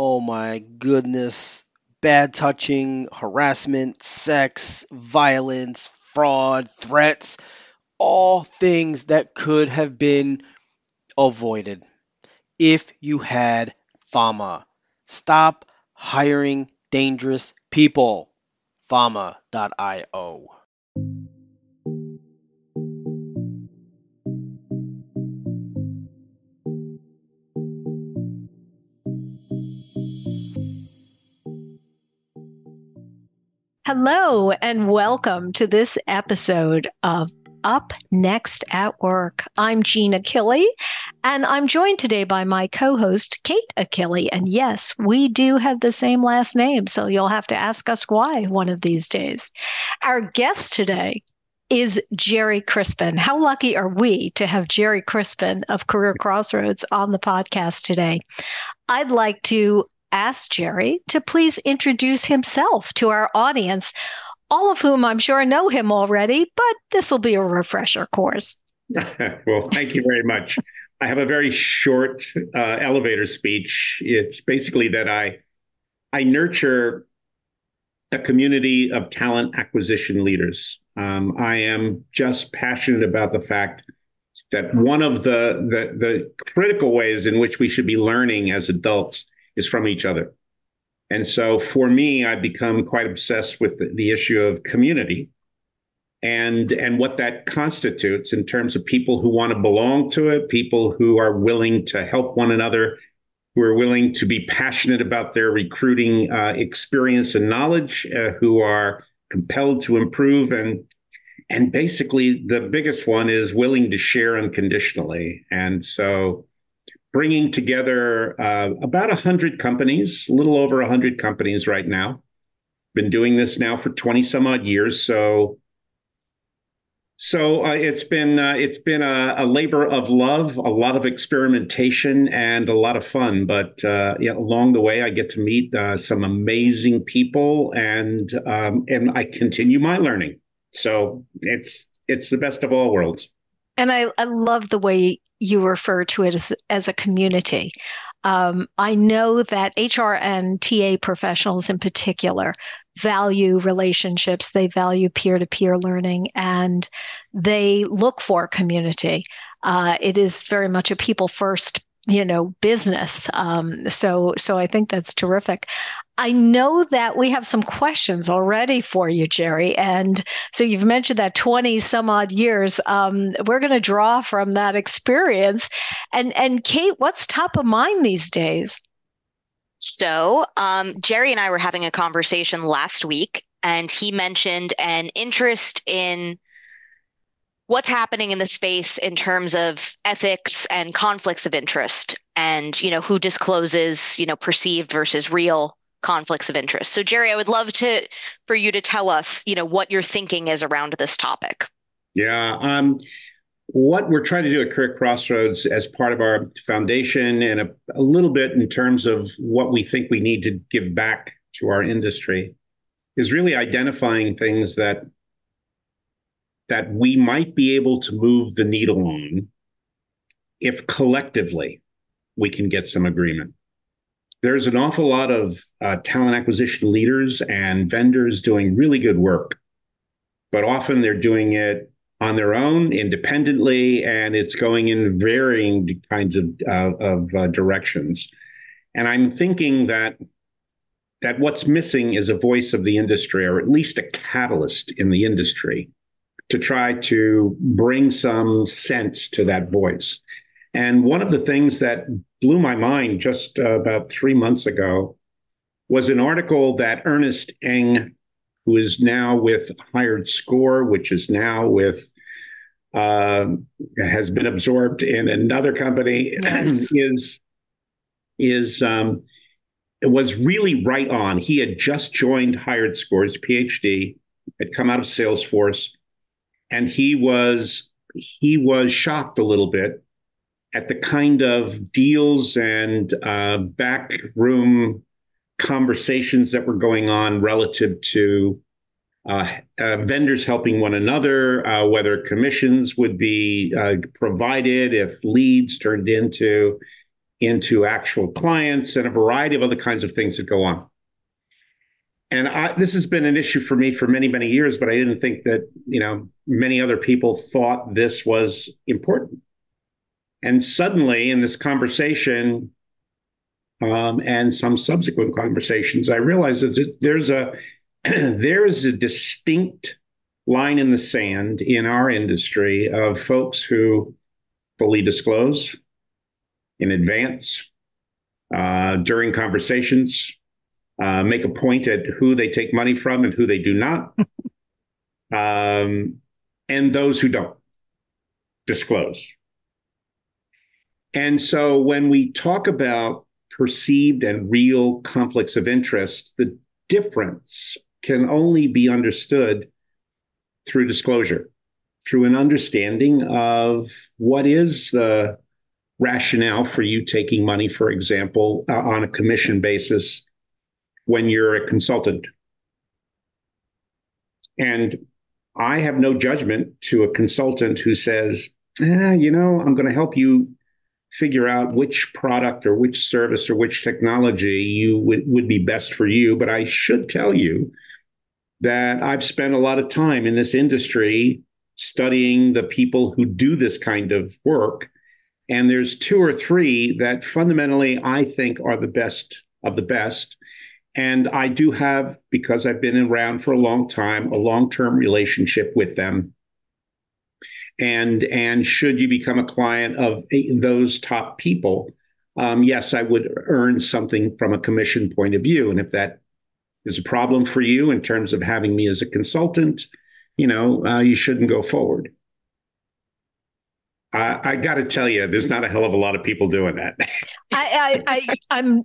Oh my goodness. Bad touching, harassment, sex, violence, fraud, threats, all things that could have been avoided if you had Fama. Stop hiring dangerous people. Fama.io. Hello, and welcome to this episode of Up Next at Work. I'm Jeanne Achille, and I'm joined today by my co-host, Kate Achille. And yes, we do have the same last name, so you'll have to ask us why one of these days. Our guest today is Gerry Crispin. How lucky are we to have Gerry Crispin of CareerXroads on the podcast today? I'd like to ask Gerry to please introduce himself to our audience, all of whom I'm sure know him already, but this will be a refresher course. Well, thank you very much. I have a very short elevator speech. It's basically that I nurture a community of talent acquisition leaders. I am just passionate about the fact that one of the critical ways in which we should be learning as adults is from each other. And so for me, I've become quite obsessed with the issue of community and what that constitutes in terms of people who want to belong to it, people who are willing to help one another, who are willing to be passionate about their recruiting experience and knowledge, who are compelled to improve. And basically, the biggest one is willing to share unconditionally. And so bringing together about 100 companies, a little over 100 companies right now. Been doing this now for 20 some odd years. So it's been a labor of love, a lot of experimentation, and a lot of fun. But along the way, I get to meet some amazing people, and I continue my learning. So it's the best of all worlds. And I love the way you refer to it as a community. I know that HR and TA professionals in particular value relationships, they value peer-to-peer learning, and they look for community. It is very much a people-first, business. So I think that's terrific. I know that we have some questions already for you, Gerry. And so you've mentioned that 20 some odd years. We're going to draw from that experience. And Kate, what's top of mind these days? So Gerry and I were having a conversation last week, and he mentioned an interest in what's happening in the space in terms of ethics and conflicts of interest and, who discloses, perceived versus real conflicts of interest. So Gerry, I would love for you to tell us, what your thinking is around this topic. Yeah. What we're trying to do at CareerXroads as part of our foundation and a little bit in terms of what we think we need to give back to our industry is really identifying things that we might be able to move the needle on if collectively we can get some agreement. There's an awful lot of talent acquisition leaders and vendors doing really good work, but often they're doing it on their own, independently, and it's going in varying kinds of directions. And I'm thinking that what's missing is a voice of the industry, or at least a catalyst in the industry, to try to bring some sense to that voice. And one of the things that blew my mind just about 3 months ago was an article that Ernest Eng, who is now with HiredScore, which is now with, has been absorbed in another company, Yes. was really right on. He had just joined HiredScore, his PhD, had come out of Salesforce, and he was shocked a little bit at the kind of deals and backroom conversations that were going on relative to vendors helping one another, whether commissions would be provided if leads turned into into actual clients, and a variety of other kinds of things that go on. And this has been an issue for me for many, many years, but I didn't think that, many other people thought this was important. And suddenly in this conversation, and some subsequent conversations, I realized that there is a distinct line in the sand in our industry of folks who fully disclose in advance, during conversations, make a point at who they take money from and who they do not, and those who don't disclose. And so when we talk about perceived and real conflicts of interest, the difference can only be understood through disclosure, through an understanding of what is the rationale for you taking money, for example, on a commission basis when you're a consultant. And I have no judgment to a consultant who says, I'm going to help you figure out which product or which service or which technology would be best for you. But I should tell you that I've spent a lot of time in this industry studying the people who do this kind of work. And there's 2 or 3 that fundamentally I think are the best of the best. And I do have, because I've been around for a long time, a long-term relationship with them. And should you become a client of those top people, yes, I would earn something from a commission point of view. And if that is a problem for you in terms of having me as a consultant, you shouldn't go forward. I got to tell you, there's not a hell of a lot of people doing that. I'm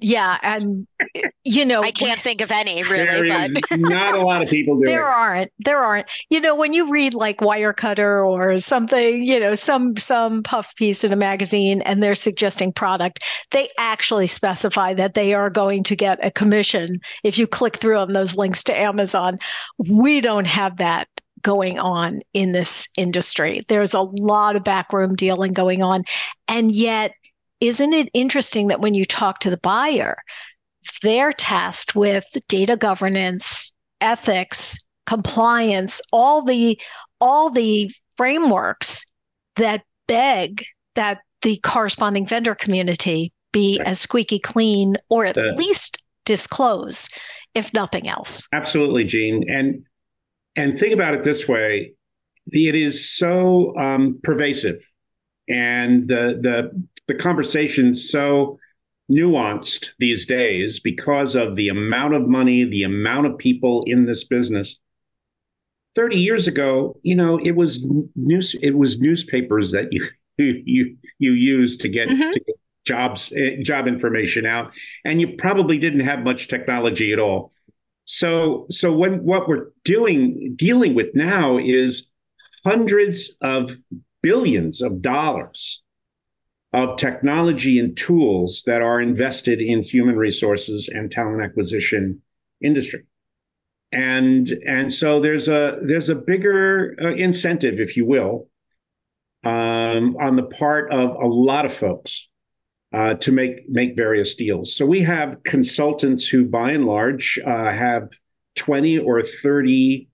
I can't think of any really, but not a lot of people doing it. There aren't. When you read like Wirecutter or something, some puff piece in a magazine, and they're suggesting product, they actually specify that they are going to get a commission if you click through on those links to Amazon. We don't have that going on in this industry. There's a lot of backroom dealing going on. And yet, isn't it interesting that when you talk to the buyer, they're tasked with data governance, ethics, compliance, all the frameworks that beg that the corresponding vendor community be as squeaky clean, or at least disclose, if nothing else. Absolutely, Jeanne. And think about it this way: it is so pervasive, and the conversation so nuanced these days because of the amount of money, the amount of people in this business. 30 years ago, it was newspapers that you used to get, to get job information out, and you probably didn't have much technology at all. So what we're dealing with now is hundreds of billions of dollars of technology and tools that are invested in human resources and talent acquisition industry. And so there's a bigger incentive, if you will, on the part of a lot of folks to make various deals. So we have consultants who, by and large, have 20 or 30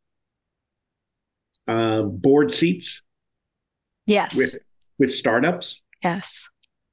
board seats. Yes. With startups. Yes.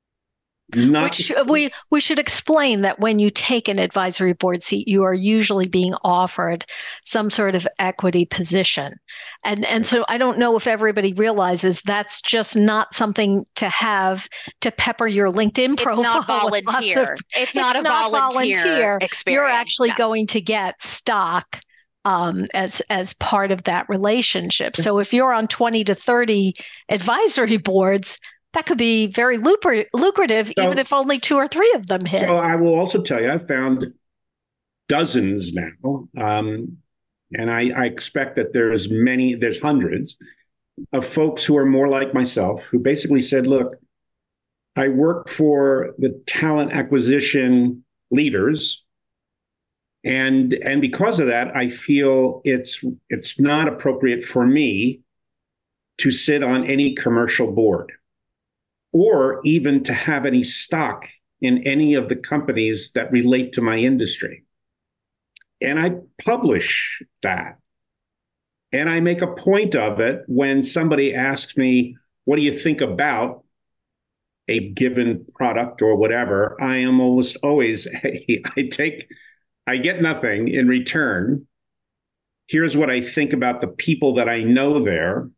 We should explain that when you take an advisory board seat, you are usually being offered some sort of equity position. And so I don't know if everybody realizes that's just not something to have to pepper your LinkedIn profile. It's not volunteer. It's not a volunteer experience. You're actually going to get stock as part of that relationship. So if you're on 20 to 30 advisory boards, that could be very lucrative, even if only 2 or 3 of them hit. So I will also tell you, I've found dozens now, and I expect that there's hundreds of folks who are more like myself, who basically said, look, I work for the talent acquisition leaders, and because of that, I feel it's not appropriate for me to sit on any commercial board, or even to have any stock in any of the companies that relate to my industry. And I publish that. And I make a point of it when somebody asks me, what do you think about a given product or whatever? I am almost always, hey, I get nothing in return. Here's what I think about the people that I know there.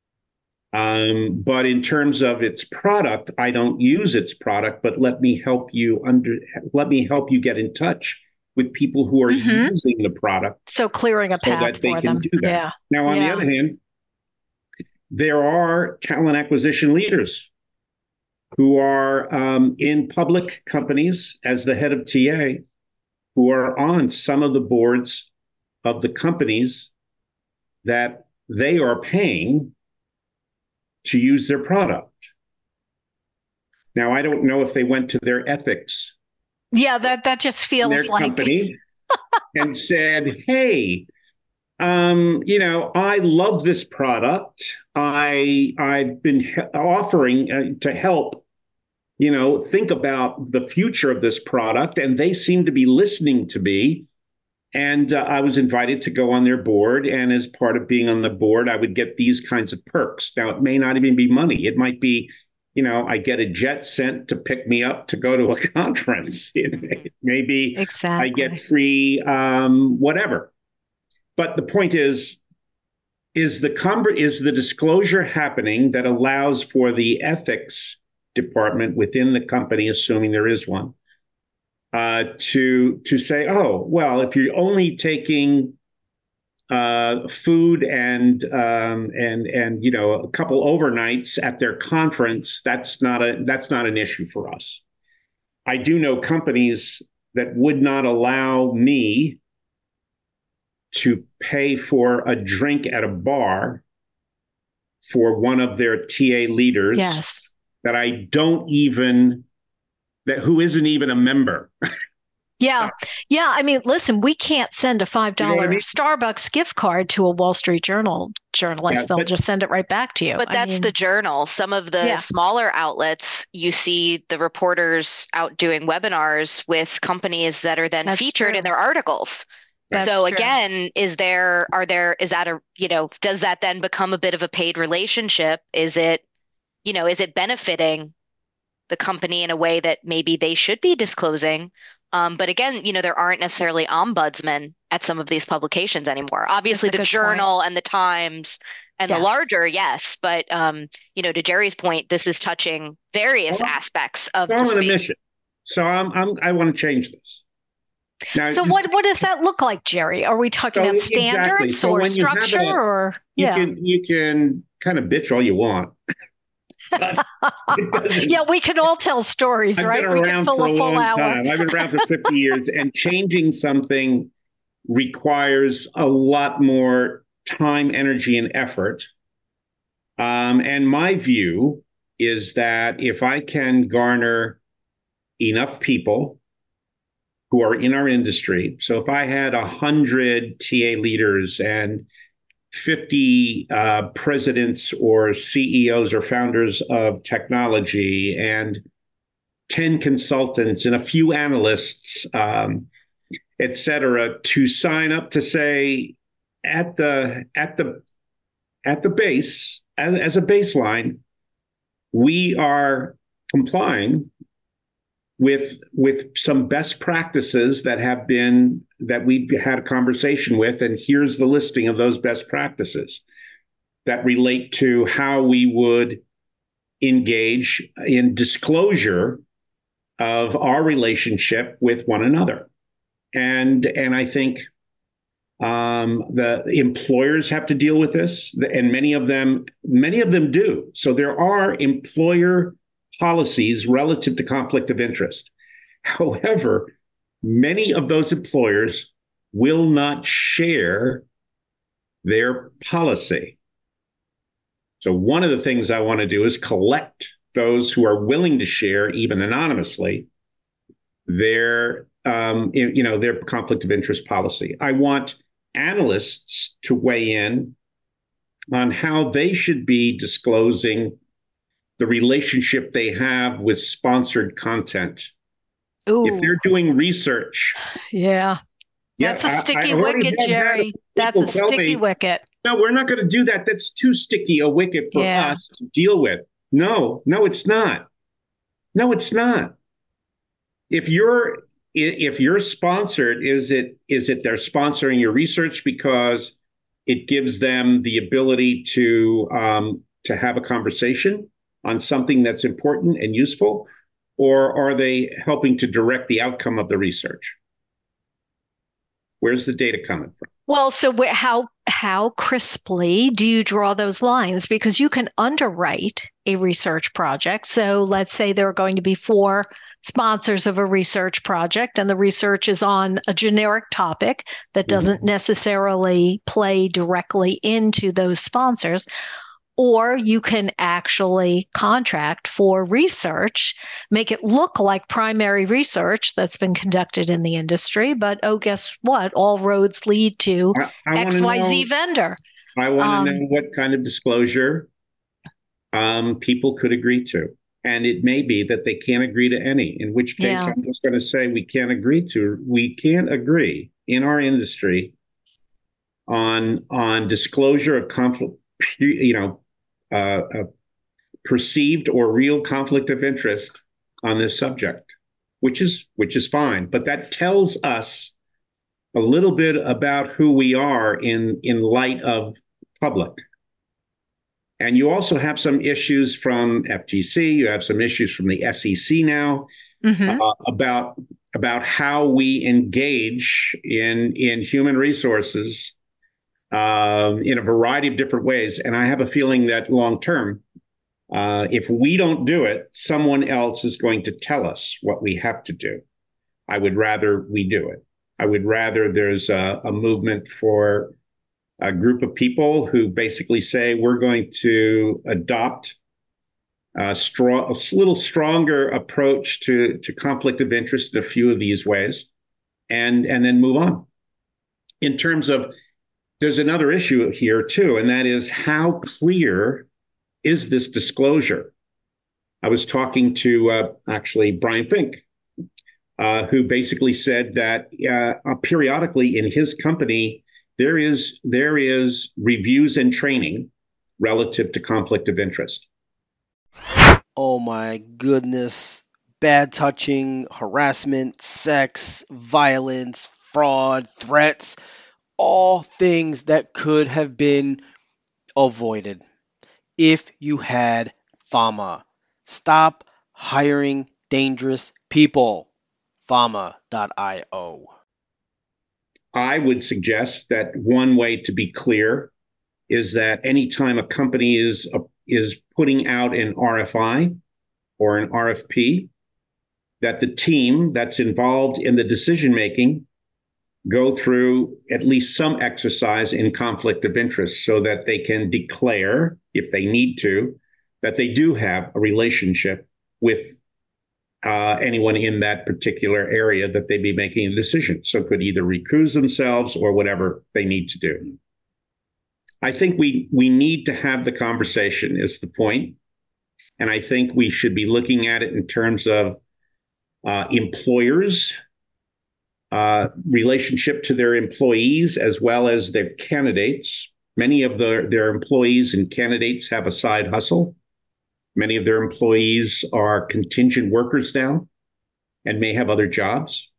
But in terms of its product, I don't use its product, but let me help you get in touch with people who are using the product. So clearing a path so that they for can them. do that. Yeah. Now, on the other hand, there are talent acquisition leaders who are in public companies as the head of TA, who are on some of the boards of the companies that they are paying to use their product. Now, I don't know if they went to their ethics. Yeah, that just feels their like company and said, hey, I love this product. I've been offering to help, think about the future of this product, and they seem to be listening to me. And I was invited to go on their board. And as part of being on the board, I would get these kinds of perks. Now, it may not even be money. It might be, I get a jet sent to pick me up to go to a conference. Maybe exactly. I get free whatever. But the point is the disclosure happening that allows for the ethics department within the company, assuming there is one, to say, oh, well, if you're only taking food and a couple overnights at their conference, that's not an issue for us. I do know companies that would not allow me to pay for a drink at a bar for one of their TA leaders. Yes. That who isn't even a member. Yeah. Yeah. I mean, listen, we can't send a $5 Starbucks gift card to a Wall Street Journal journalist. They'll just send it right back to you. But that's the Journal. Some of the smaller outlets, you see the reporters out doing webinars with companies that are then featured in their articles. That's so true. Again, does that then become a bit of a paid relationship? Is it benefiting the company in a way that maybe they should be disclosing? But again, there aren't necessarily ombudsmen at some of these publications anymore. Obviously, the Journal and the Times and the larger, yes. But, to Gerry's point, this is touching various aspects of the space. I'm on a mission. So I want to change this. Now, so what does that look like, Gerry? Are we talking about standards or structure or you can kind of bitch all you want. Yeah, we can all tell stories, right? I've been around for a long time. I've been around for 50 years, and changing something requires a lot more time, energy, and effort. And my view is that if I can garner enough people who are in our industry, so if I had 100 TA leaders and 50 presidents or CEOs or founders of technology and 10 consultants and a few analysts, et cetera, to sign up to say at the base, as a baseline, we are complying with some best practices that we've had a conversation with, and here's the listing of those best practices that relate to how we would engage in disclosure of our relationship with one another. And I think the employers have to deal with this, and many of them do. So there are employer policies relative to conflict of interest. However, many of those employers will not share their policy. So one of the things I want to do is collect those who are willing to share, even anonymously, their conflict of interest policy. I want analysts to weigh in on how they should be disclosing the relationship they have with sponsored content If Ooh, they're doing research, yeah. yeah, That's a sticky I've already wicket, had Gerry. That's people a tell sticky me, wicket. no, we're not going to do that. That's too sticky a wicket for Yeah. us to deal with. No, it's not. No, it's not. If you're sponsored, is it they're sponsoring your research because it gives them the ability to have a conversation on something that's important and useful, or are they helping to direct the outcome of the research? Where's the data coming from? Well, so how crisply do you draw those lines? Because you can underwrite a research project. So let's say there are going to be 4 sponsors of a research project, and the research is on a generic topic that doesn't necessarily play directly into those sponsors. Or you can actually contract for research, make it look like primary research that's been conducted in the industry. But oh, guess what? All roads lead to I want to XYZ know. vendor. I want to know what kind of disclosure people could agree to. And it may be that they can't agree to any, in which case Yeah. I'm just going to say we can't agree in our industry on disclosure of conflict, perceived or real conflict of interest on this subject, which is fine. But that tells us a little bit about who we are in light of public. And you also have some issues from FTC. You have some issues from the SEC now about how we engage in human resources in a variety of different ways. And I have a feeling that long term, if we don't do it, someone else is going to tell us what we have to do. I would rather we do it. I would rather there's a movement for a group of people who basically say we're going to adopt a little stronger approach to conflict of interest in a few of these ways, and then move on. In terms of, there's another issue here too, and that is how clear is this disclosure? I was talking to actually Brian Fink, who basically said that periodically in his company, there is reviews and training relative to conflict of interest. Oh my goodness. Bad touching, harassment, sex, violence, fraud, threats, all things that could have been avoided if you had FAMA. Stop hiring dangerous people. FAMA.io. I would suggest that one way to be clear is that anytime a company is putting out an RFI or an RFP, that the team that's involved in the decision making go through at least some exercise in conflict of interest so that they can declare, if they need to, that they do have a relationship with anyone in that particular area that they be making a decision. So could either recuse themselves or whatever they need to do. I think we need to have the conversation is the point. And I think we should be looking at it in terms of employers' relationship to their employees as well as their candidates. Many of their employees and candidates have a side hustle. Many of their employees are contingent workers now and may have other jobs.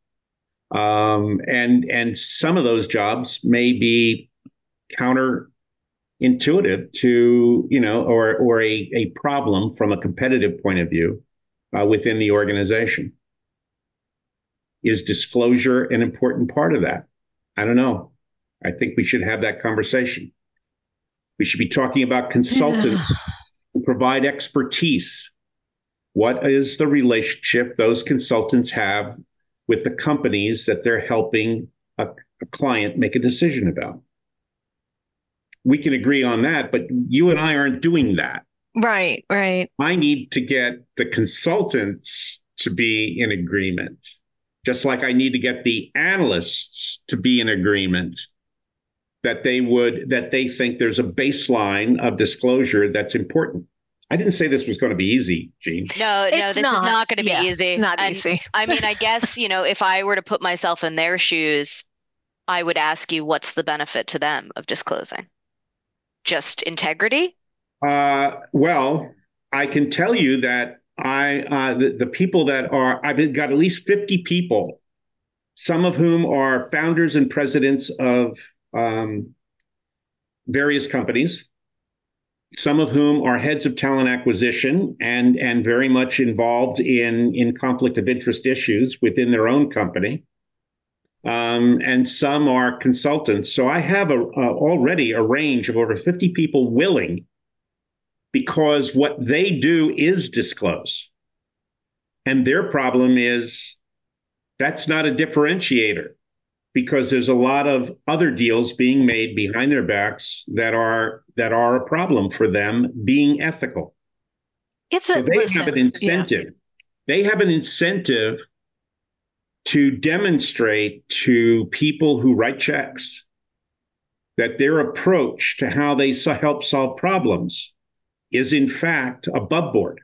And some of those jobs may be counterintuitive to, or a problem from a competitive point of view within the organization. Is disclosure an important part of that? I don't know. I think we should have that conversation. We should be talking about consultants who provide expertise. What is the relationship those consultants have with the companies that they're helping a client make a decision about? We can agree on that, but you and I aren't doing that. Right. I need to get the consultants to be in agreement, just like I need to get the analysts to be in agreement that they think there's a baseline of disclosure that's important. I didn't say this was going to be easy, Jeanne. No, this is not going to be easy. It's not easy. I mean, I guess, if I were to put myself in their shoes, I would ask you, what's the benefit to them of disclosing? Just integrity? Well, I can tell you that the people that are, I've got at least 50 people, some of whom are founders and presidents of various companies, some of whom are heads of talent acquisition and very much involved in conflict of interest issues within their own company. And some are consultants. So I have already a range of over 50 people willing, because what they do is disclose. And their problem is that's not a differentiator, because there's a lot of other deals being made behind their backs that are a problem for them being ethical. So they have an incentive. Yeah. They have an incentive to demonstrate to people who write checks that their approach to how they help solve problems is in fact above board.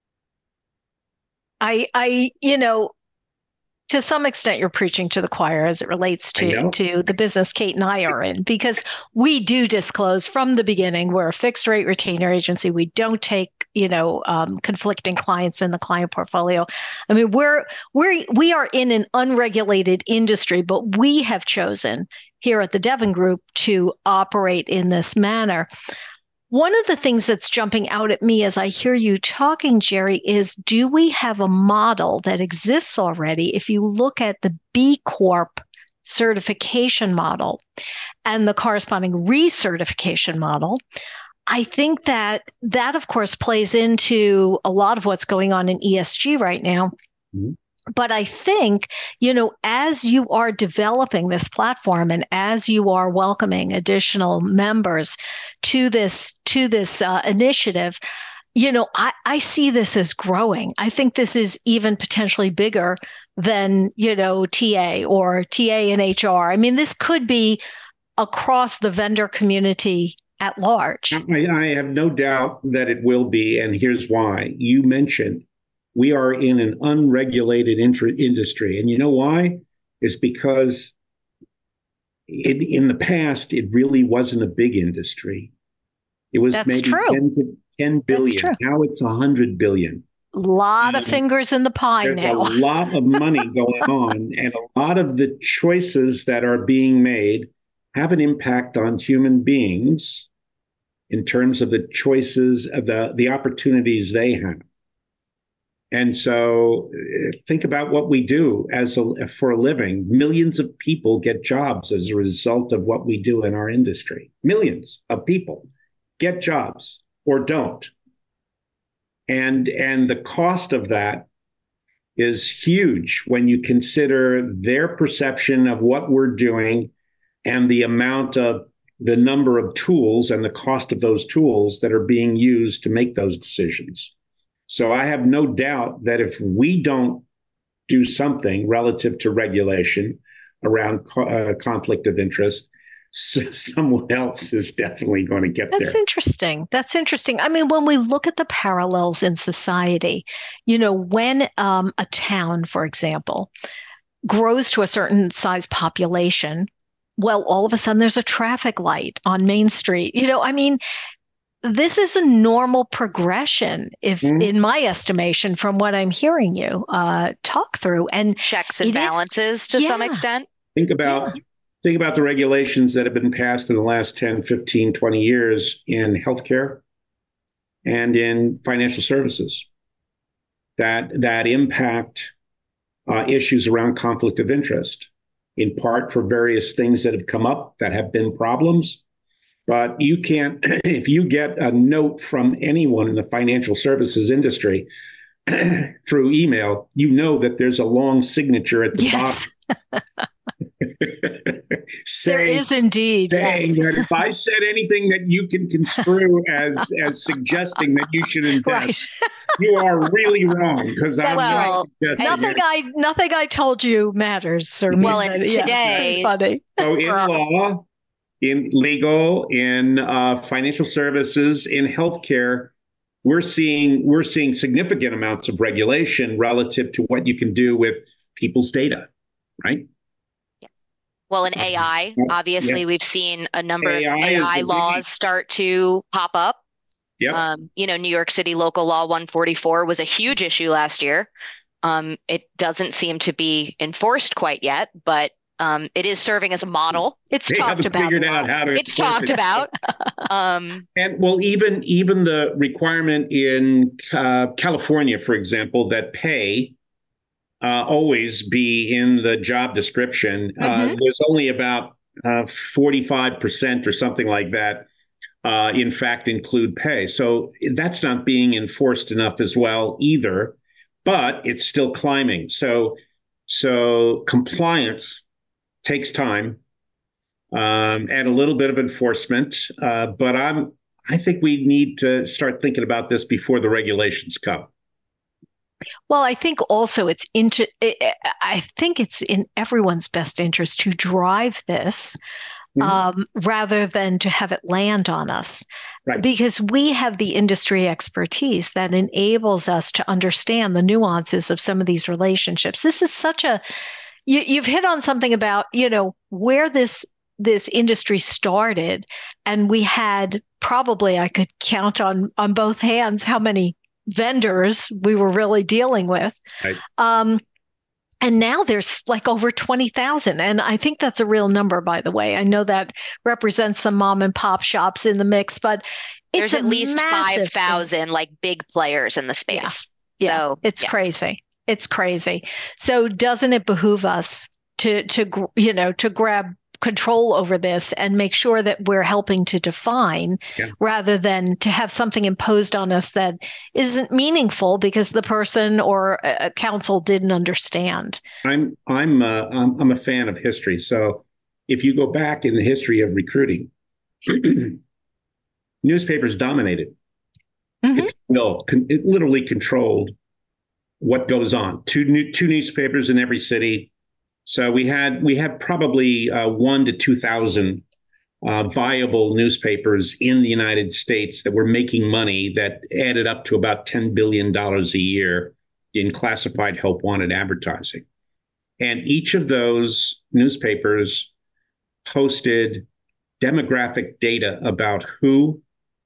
To some extent, you're preaching to the choir as it relates to the business Kate and I are in, because we do disclose from the beginning. We're a fixed rate retainer agency. We don't take, conflicting clients in the client portfolio. I mean, we are in an unregulated industry, but we have chosen here at the Devon Group to operate in this manner. One of the things that's jumping out at me as I hear you talking, Gerry, is, do we have a model that exists already? If you look at the B Corp certification model and the corresponding recertification model, I think that of course, plays into a lot of what's going on in ESG right now. Mm-hmm. But I think, as you are developing this platform and as you are welcoming additional members to this initiative, I see this as growing. I think this is even potentially bigger than, TA or TA and HR. I mean, this could be across the vendor community at large. I have no doubt that it will be. And here's why. You mentioned we are in an unregulated industry. And you know why? It's because in the past, it really wasn't a big industry. It was maybe 10 billion. Now it's 100 billion. A lot of fingers in the pie now. There's a lot of money going on, and a lot of the choices that are being made have an impact on human beings in terms of the choices, the opportunities they have. And so think about what we do for a living. Millions of people get jobs as a result of what we do in our industry. Millions of people get jobs or don't. And the cost of that is huge when you consider their perception of what we're doing and the number of tools and the cost of those tools that are being used to make those decisions. So I have no doubt that if we don't do something relative to regulation around conflict of interest, someone else is definitely going to get there. That's interesting. I mean, when we look at the parallels in society, when a town, for example, grows to a certain size population, well, all of a sudden there's a traffic light on Main Street. This is a normal progression, in my estimation, from what I'm hearing you talk through. And checks and balances to some extent. Think about the regulations that have been passed in the last 10, 15, 20 years in healthcare and in financial services that impact issues around conflict of interest, in part for various things that have come up that have been problems. But you can't, if you get a note from anyone in the financial services industry through email, that there's a long signature at the bottom. There is indeed. Saying that if I said anything that you can construe as suggesting that you should invest, you are really wrong, because nothing I told you matters. Well, and today, funny. So in law, in legal, in financial services, in healthcare, we're seeing significant amounts of regulation relative to what you can do with people's data, right? Yes. Well, in AI, obviously, yes. we've seen a number AI of AI laws start to pop up. Yep. New York City Local Law 144 was a huge issue last year. It doesn't seem to be enforced quite yet, but it is serving as a model. It's talked about. Figured out how to. It's talked about. And well, even the requirement in California, for example, that pay always be in the job description. There's only about 45% or something like that. In fact, include pay. So that's not being enforced enough as well either, but it's still climbing. So compliance takes time and a little bit of enforcement. But I think we need to start thinking about this before the regulations come. Well, I think also I think it's in everyone's best interest to drive this. Rather than to have it land on us. Right. Because we have the industry expertise that enables us to understand the nuances of some of these relationships. This is you've hit on something about, where this industry started. And we had probably, I could count on both hands how many vendors we were really dealing with. Right. And now there's like over 20,000. And I think that's a real number, by the way. I know that represents some mom and pop shops in the mix, but there's at least 5,000 like big players in the space. Yeah. So it's crazy. It's crazy. So doesn't it behoove us to grab control over this and make sure that we're helping to define rather than to have something imposed on us that isn't meaningful because the person or a council didn't understand. I'm a fan of history. So if you go back in the history of recruiting, newspapers dominated. It literally controlled what goes on. Two newspapers in every city. So we had probably 1,000 to 2,000 viable newspapers in the United States that were making money that added up to about $10 billion a year in classified help wanted advertising. And each of those newspapers posted demographic data about who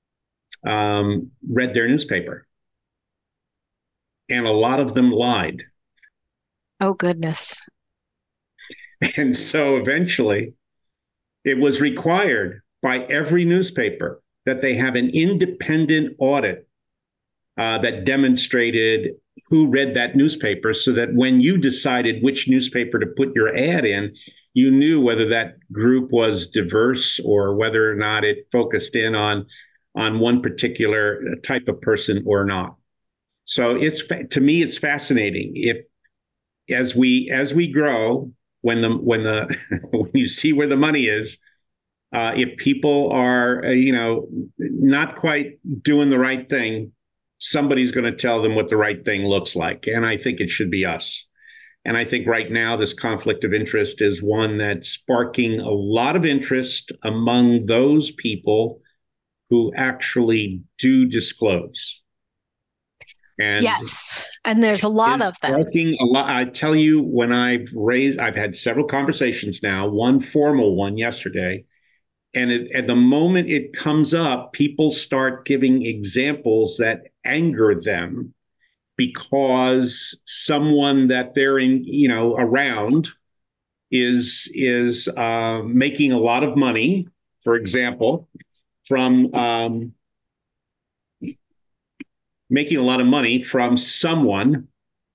read their newspaper. And a lot of them lied. Oh, goodness. And so eventually it was required by every newspaper that they have an independent audit that demonstrated who read that newspaper so that when you decided which newspaper to put your ad in, you knew whether that group was diverse or whether or not it focused in on one particular type of person or not. So to me, it's fascinating. As we grow, when you see where the money is, if people are not quite doing the right thing, somebody's going to tell them what the right thing looks like, and I think it should be us. And I think right now this conflict of interest is one that's sparking a lot of interest among those people who actually do disclose. And yes, and there's a lot of them. I tell you, when I've had several conversations now, one formal one yesterday, and at the moment it comes up, people start giving examples that anger them because someone that they're around is making a lot of money, for example, from making a lot of money from someone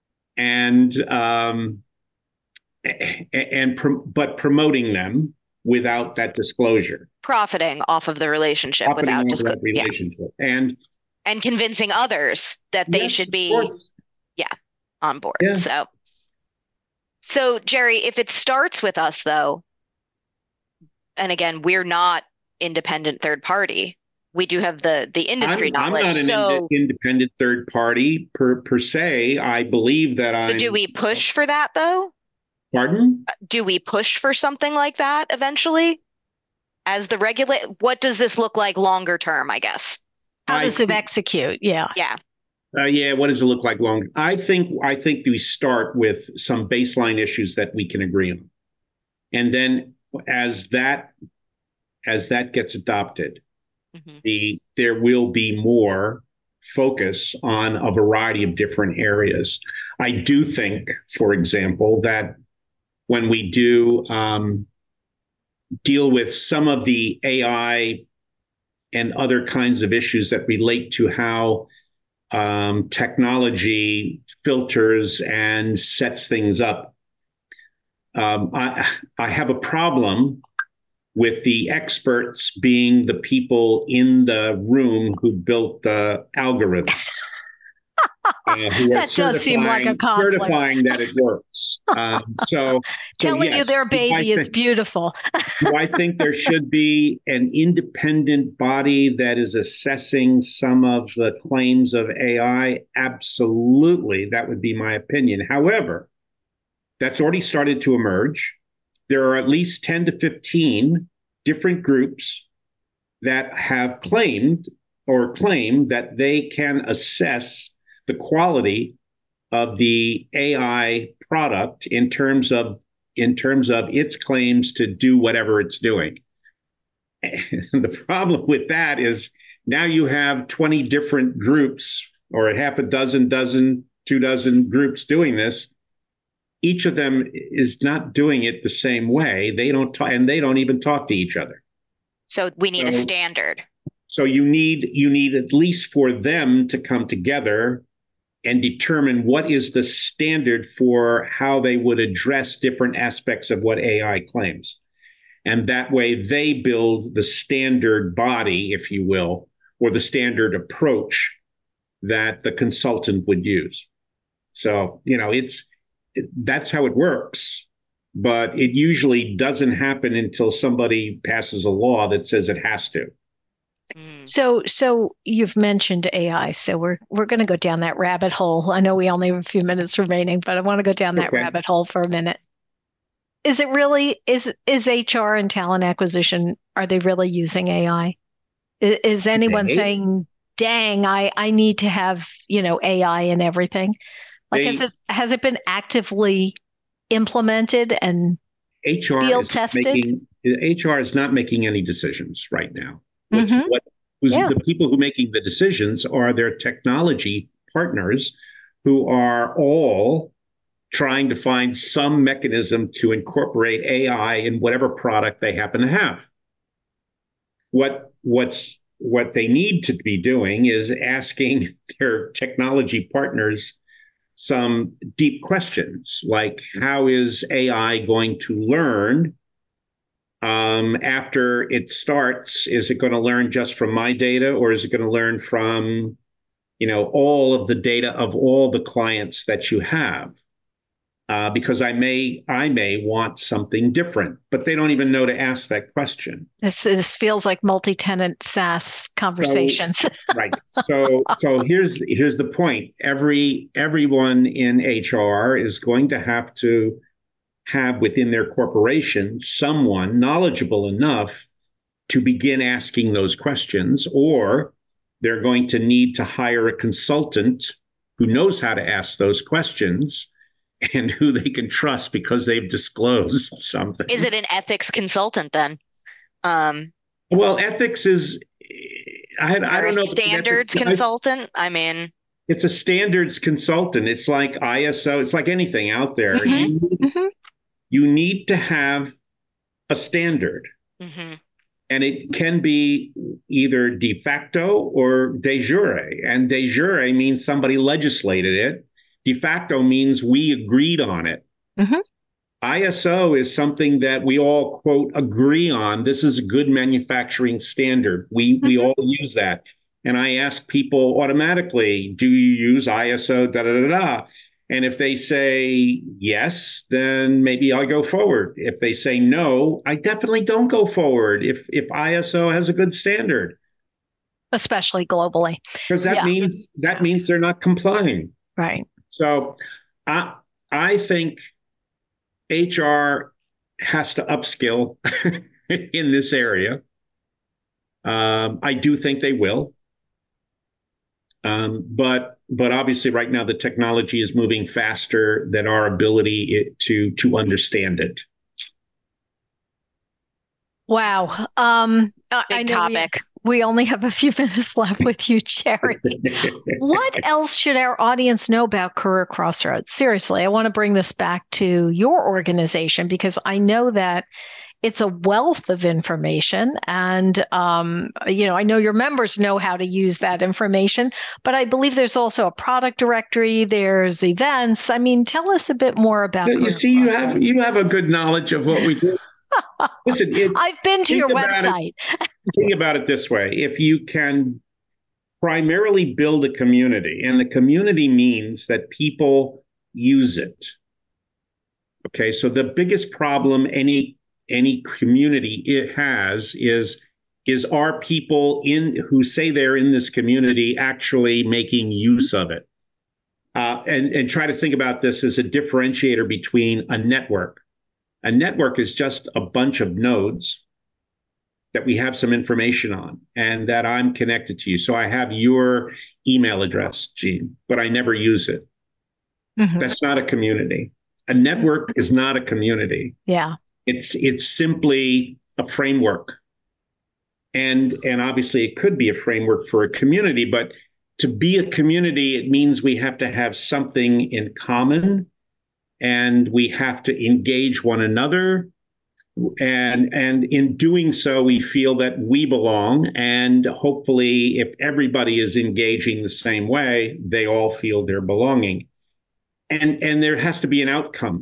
but promoting them without that disclosure. Profiting off of the relationship without disclosure. And convincing others that they should be on board. Yeah. So Gerry, if it starts with us though, and again, we're not independent third party. We do have the industry knowledge. I'm not an independent third party per se. I believe that So do we push for that though? Pardon? Do we push for something like that eventually? As the what does this look like longer term, I guess? How does it execute? Yeah. Yeah. Yeah, what does it look like long? I think we start with some baseline issues that we can agree on. And then as that gets adopted, there will be more focus on a variety of different areas. I do think, for example, that when we do deal with some of the AI and other kinds of issues that relate to how technology filters and sets things up, I have a problem with the experts being the people in the room who built the algorithm. Who that does seem like a conflict. Certifying that it works. Telling you their baby is beautiful. Do I think there should be an independent body that is assessing some of the claims of AI? Absolutely. That would be my opinion. However, that's already started to emerge. There are at least 10 to 15 different groups that have claimed or claim that they can assess the quality of the AI product in terms of its claims to do whatever it's doing. And the problem with that is now you have 20 different groups or half a dozen, 24 groups doing this. Each of them is not doing it the same way. They don't talk, and they don't even talk to each other. So we need a standard. So you need at least for them to come together and determine what is the standard for how they would address different aspects of what AI claims. And that way they build the standard body, if you will, or the standard approach that the consultant would use. So, that's how it works. But it usually doesn't happen until somebody passes a law that says it has to. So you've mentioned AI, so we're going to go down that rabbit hole. I know we only have a few minutes remaining, but I want to go down that rabbit hole for a minute. Is it really is HR and talent acquisition, are they really using AI? Is anyone saying, "Dang, I need to have, AI in everything"? Like, has it been actively implemented and field tested? HR is not making any decisions right now. The people who are making the decisions are their technology partners, who are all trying to find some mechanism to incorporate AI in whatever product they happen to have. What they need to be doing is asking their technology partners some deep questions, like how is AI going to learn after it starts? Is it going to learn just from my data, or is it going to learn from, all of the data of all the clients that you have? Because I may want something different, but they don't even know to ask that question. This feels like multi-tenant SaaS conversations. Right. So here's the point. Everyone in HR is going to have within their corporation someone knowledgeable enough to begin asking those questions, or they're going to need to hire a consultant who knows how to ask those questions and who they can trust because they've disclosed something. Is it an ethics consultant then? Well, ethics is, I don't know. Standards consultant? It's a standards consultant. It's like ISO. It's like anything out there. You need to have a standard. And it can be either de facto or de jure. And de jure means somebody legislated it. De facto means we agreed on it. ISO is something that we all, quote, agree on. This is a good manufacturing standard. We all use that. And I ask people automatically, do you use ISO, da-da-da-da? And if they say yes, then maybe I'll go forward. If they say no, I definitely don't go forward if ISO has a good standard. Especially globally. Because that means they're not complying. Right. So I think HR has to upskill in this area. I do think they will. But obviously, right now the technology is moving faster than our ability to understand it. Wow. Big I know topic. we only have a few minutes left with you, Gerry. What else should our audience know about Career Crossroads? Seriously, I want to bring this back to your organization because I know that it's a wealth of information. And, I know your members know how to use that information, but I believe there's also a product directory, there's events. I mean, tell us a bit more about You Career see, Crossroads. you have a good knowledge of what we do. Listen, I've been to your website. Think about it this way. If you can primarily build a community, and the community means that people use it. Okay, so the biggest problem any community it has is are people in who say they're in this community actually making use of it? And try to think about this as a differentiator between a network. A network is just a bunch of nodes that we have some information on and that I'm connected to you. So I have your email address, Jeanne, but I never use it. Mm-hmm. That's not a community. A network is not a community. Yeah. It's simply a framework. And obviously it could be a framework for a community, but to be a community, it means we have to have something in common and we have to engage one another. And in doing so, we feel that we belong. And hopefully, if everybody is engaging the same way, they all feel they're belonging. And there has to be an outcome.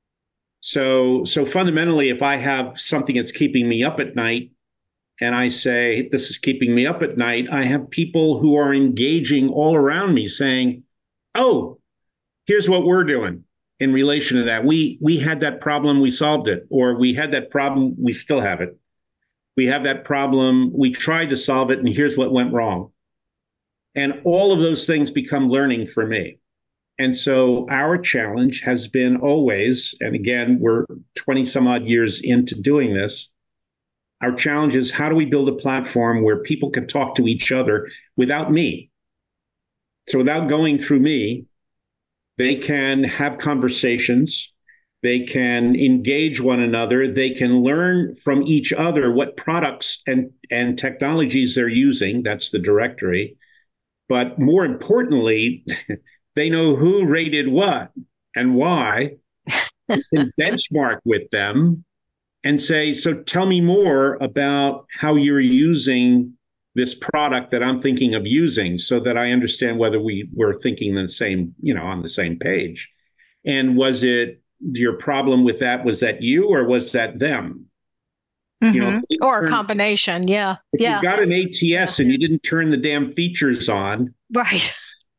So fundamentally, if I have something that's keeping me up at night, and I say, this is keeping me up at night, I have people who are engaging all around me saying, oh, here's what we're doing in relation to that. We had that problem, we solved it. Or we had that problem, we still have it. We have that problem, we tried to solve it, and here's what went wrong. And all of those things become learning for me. And so our challenge has been always, and again, we're 20 some odd years into doing this, our challenge is how do we build a platform where people can talk to each other without me? So without going through me, they can have conversations, they can engage one another, they can learn from each other what products and technologies they're using. That's the directory. But more importantly, they know who rated what and why. You can benchmark with them and say, so tell me more about how you're using this product that I'm thinking of using so that I understand whether we're thinking the same, on the same page. And was it your problem with that? Was that you or was that them? Mm-hmm. Or a combination. Yeah. If you got an ATS and you didn't turn the damn features on. Right.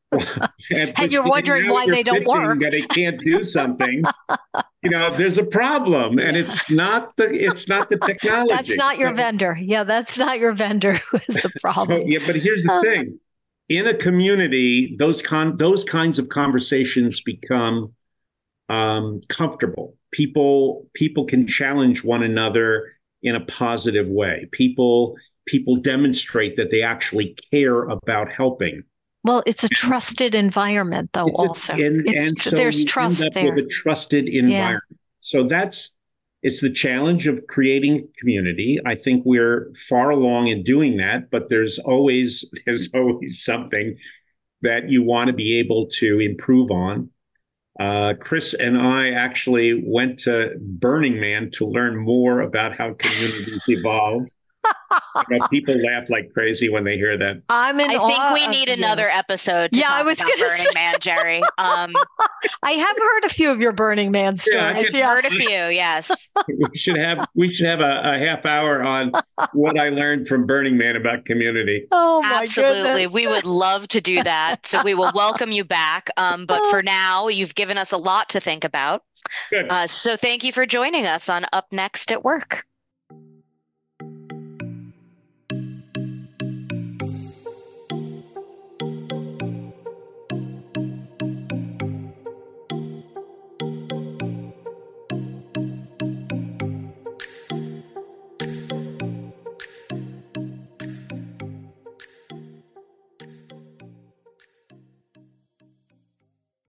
And you're wondering why they don't work. That it can't do something. There's a problem, and it's not the technology. That's not your vendor. Yeah, that's not your vendor who is the problem. But here's the thing: in a community, those kinds of conversations become comfortable. People can challenge one another in a positive way. People demonstrate that they actually care about helping. Well, it's a trusted environment, though. So there's trust there. With a trusted environment. Yeah. So it's the challenge of creating community. I think we're far along in doing that, but there's always something that you want to be able to improve on. Chris and I actually went to Burning Man to learn more about how communities evolve. People laugh like crazy when they hear that. I think we need another episode to talk about Burning Man, Gerry. I have heard a few of your Burning Man stories. I've heard a few, yes. We should have a half hour on what I learned from Burning Man about community. Oh, my Absolutely. goodness. We would love to do that. So we will welcome you back. But for now, you've given us a lot to think about. Good. So thank you for joining us on Up Next at Work.